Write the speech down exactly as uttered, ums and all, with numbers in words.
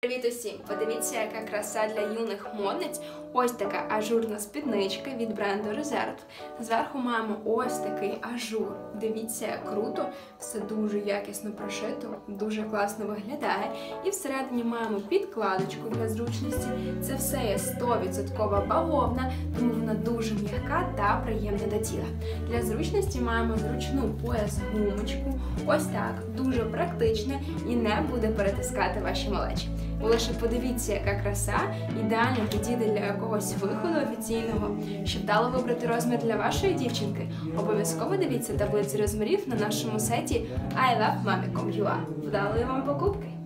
Привіт усім! Подивіться, яка краса для юних модниць. Ось така ажурна спідничка від бренду Reserve. Зверху маємо ось такий ажур. Дивіться, як круто, все дуже якісно прошито, дуже класно виглядає. І всередині маємо підкладочку для зручності. Це все є сто відсотків бавовна, тому вона дуже м'яка та приємна до тіла. Для зручності маємо зручну пояс-гумочку. Ось так, дуже практично і не буде перетискати ваші малечі. Ви лише подивіться, яка краса, ідеально підійде для якогось виходу офіційного. Щоб вдало вибрати розмір для вашої дівчинки, обов'язково дивіться таблицю розмірів на нашому сайті ай лав мамі крапка ю а. Вдалої вам покупки!